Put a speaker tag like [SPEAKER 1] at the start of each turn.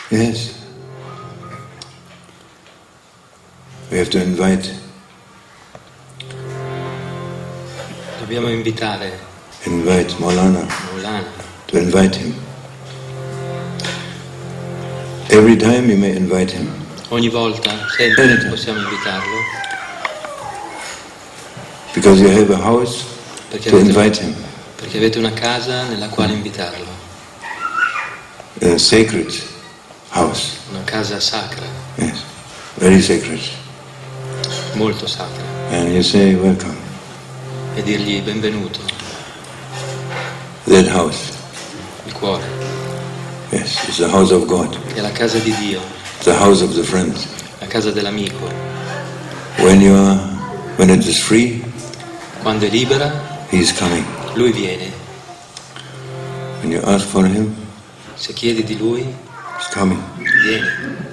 [SPEAKER 1] Yes. We have to invite.
[SPEAKER 2] Dobbiamo invitare.
[SPEAKER 1] Invite Maulana. To invite him. Every time you may invite him.
[SPEAKER 2] Ogni volta, sempre possiamo invitarlo.
[SPEAKER 1] Because you have a house to invite him.
[SPEAKER 2] Perché avete una casa nella quale invitarlo.
[SPEAKER 1] A sacred house.
[SPEAKER 2] Una casa sacra.
[SPEAKER 1] Yes. Very sacred.
[SPEAKER 2] Molto sacra.
[SPEAKER 1] And you say welcome.
[SPEAKER 2] E dirgli benvenuto.
[SPEAKER 1] That house.
[SPEAKER 2] Il cuore.
[SPEAKER 1] Yes, it's the house of God.
[SPEAKER 2] È la casa di Dio.
[SPEAKER 1] The house of the friend.
[SPEAKER 2] La casa dell'amico.
[SPEAKER 1] When it is free,
[SPEAKER 2] quando è libera,
[SPEAKER 1] he is coming.
[SPEAKER 2] Lui viene.
[SPEAKER 1] When you ask for him,
[SPEAKER 2] se chiedi di Lui,
[SPEAKER 1] he's coming.
[SPEAKER 2] Viene.